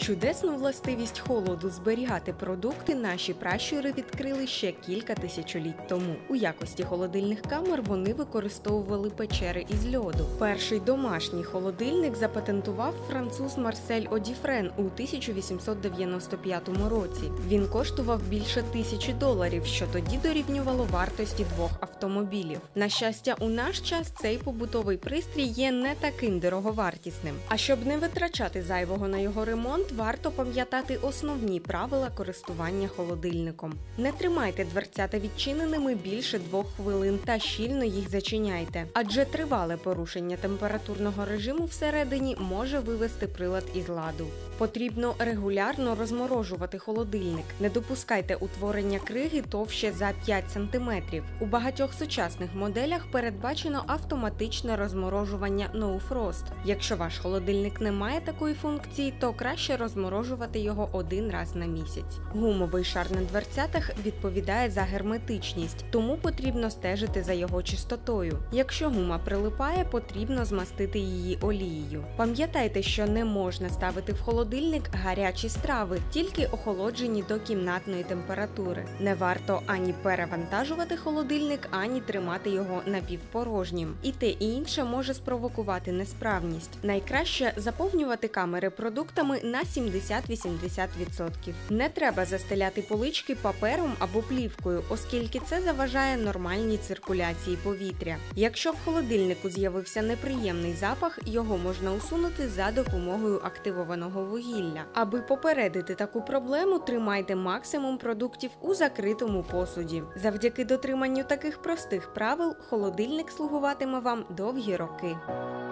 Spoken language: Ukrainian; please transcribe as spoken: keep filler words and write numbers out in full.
Чудесну властивість холоду зберігати продукти наші пращури відкрили ще кілька тисячоліть тому. У якості холодильних камер вони використовували печери із льоду. Перший домашній холодильник запатентував француз Марсель Одіфрен у тисяча вісімсот дев'яносто п'ятому році. Він коштував більше тисячі доларів, що тоді дорівнювало вартості двох автомобілів. На щастя, у наш час цей побутовий пристрій є не таким дороговартісним. А щоб не витрачати зайвого на його ремонт, варто пам'ятати основні правила користування холодильником. Не тримайте дверцята відчиненими більше двох хвилин та щільно їх зачиняйте, адже тривале порушення температурного режиму всередині може вивести прилад із ладу. Потрібно регулярно розморожувати холодильник. Не допускайте утворення криги товще за п'ять сантиметрів. У багатьох сучасних моделях передбачено автоматичне розморожування No Frost. Якщо ваш холодильник не має такої функції, то краще розморожувати його один раз на місяць. Гумовий шар на дверцятах відповідає за герметичність, тому потрібно стежити за його чистотою. Якщо гума прилипає, потрібно змастити її олією. Пам'ятайте, що не можна ставити в холодильник гарячі страви, тільки охолоджені до кімнатної температури. Не варто ані перевантажувати холодильник, ані тримати його напівпорожнім. І те і інше може спровокувати несправність. Найкраще заповнювати камери продуктами на сімдесят-вісімдесят відсотків. Не треба застеляти полички папером або плівкою, оскільки це заважає нормальній циркуляції повітря. Якщо в холодильнику з'явився неприємний запах, його можна усунути за допомогою активованого вугілля. Аби попередити таку проблему, тримайте максимум продуктів у закритому посуді. Завдяки дотриманню таких простих правил холодильник слугуватиме вам довгі роки.